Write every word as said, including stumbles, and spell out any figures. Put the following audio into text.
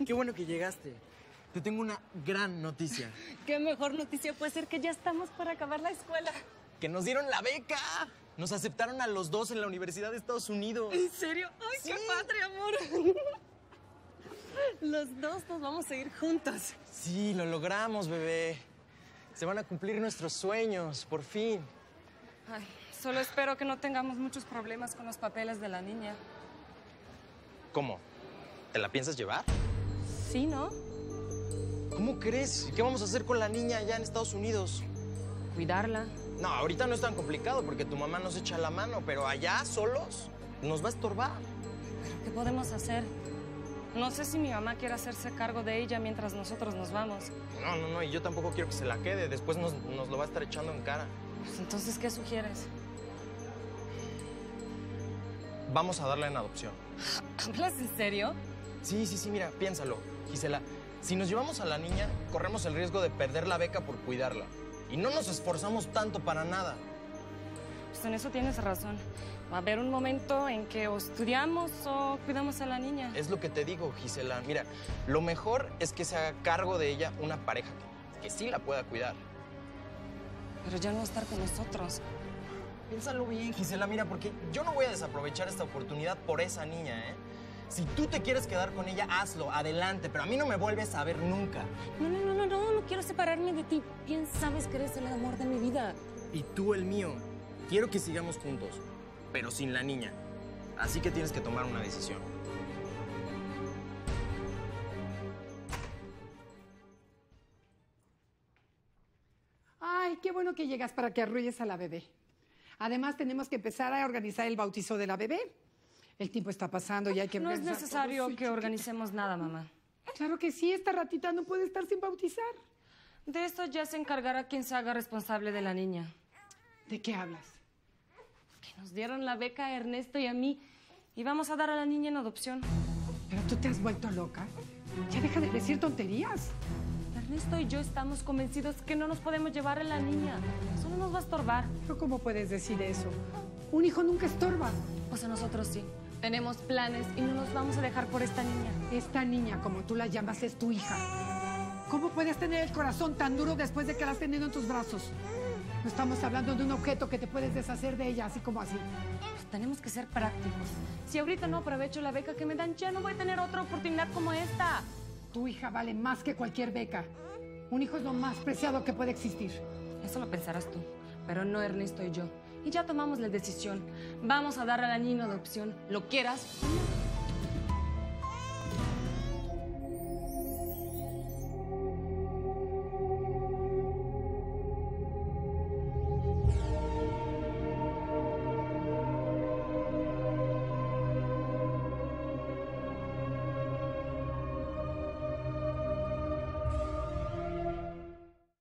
Qué bueno que llegaste. Te tengo una gran noticia. ¿Qué mejor noticia puede ser que ya estamos para acabar la escuela? ¡Que nos dieron la beca! Nos aceptaron a los dos en la Universidad de Estados Unidos. ¿En serio? ¡Ay, sí. qué padre, amor! Los dos nos vamos a ir juntos. Sí, lo logramos, bebé. Se van a cumplir nuestros sueños, por fin. Ay, solo espero que no tengamos muchos problemas con los papeles de la niña. ¿Cómo? ¿Te la piensas llevar? Sí, ¿no? ¿Cómo crees? ¿Qué vamos a hacer con la niña allá en Estados Unidos? Cuidarla. No, ahorita no es tan complicado porque tu mamá nos echa la mano, pero allá, solos, nos va a estorbar. ¿Pero qué podemos hacer? No sé si mi mamá quiere hacerse cargo de ella mientras nosotros nos vamos. No, no, no, y yo tampoco quiero que se la quede. Después nos, nos lo va a estar echando en cara. Pues entonces, ¿qué sugieres? Vamos a darla en adopción. ¿Hablas en serio? Sí, sí, sí, mira, piénsalo, Gisela. Si nos llevamos a la niña, corremos el riesgo de perder la beca por cuidarla. Y no nos esforzamos tanto para nada. Pues en eso tienes razón. Va a haber un momento en que o estudiamos o cuidamos a la niña. Es lo que te digo, Gisela. Mira, lo mejor es que se haga cargo de ella una pareja que, que sí la pueda cuidar. Pero ya no va a estar con nosotros. Piénsalo bien, Gisela, mira, porque yo no voy a desaprovechar esta oportunidad por esa niña, ¿eh? Si tú te quieres quedar con ella, hazlo, adelante, pero a mí no me vuelves a ver nunca. No, no, no, no, no, no quiero separarme de ti. Bien sabes que eres el amor de mi vida. Y tú el mío. Quiero que sigamos juntos, pero sin la niña. Así que tienes que tomar una decisión. Ay, qué bueno que llegas para que arrulles a la bebé. Además, tenemos que empezar a organizar el bautizo de la bebé. El tiempo está pasando y hay que No es organizar necesario todo. Sí, que chiquita. organicemos nada, mamá. Claro que sí, esta ratita no puede estar sin bautizar. De esto ya se encargará quien se haga responsable de la niña. ¿De qué hablas? Que nos dieron la beca a Ernesto y a mí y vamos a dar a la niña en adopción. ¿Pero tú te has vuelto loca? Ya deja de decir tonterías. Ernesto y yo estamos convencidos que no nos podemos llevar a la niña. Solo nos va a estorbar. ¿Pero cómo puedes decir eso? Un hijo nunca estorba. Pues a nosotros sí. Tenemos planes y no nos vamos a dejar por esta niña. Esta niña, como tú la llamas, es tu hija. ¿Cómo puedes tener el corazón tan duro después de que la has tenido en tus brazos? No estamos hablando de un objeto que te puedes deshacer de ella, así como así. Pues tenemos que ser prácticos. Si ahorita no aprovecho la beca que me dan, ya no voy a tener otra oportunidad como esta. Tu hija vale más que cualquier beca. Un hijo es lo más preciado que puede existir. Eso lo pensarás tú, pero no Ernesto y yo. Y ya tomamos la decisión. Vamos a dar a la niña en adopción, lo quieras o no.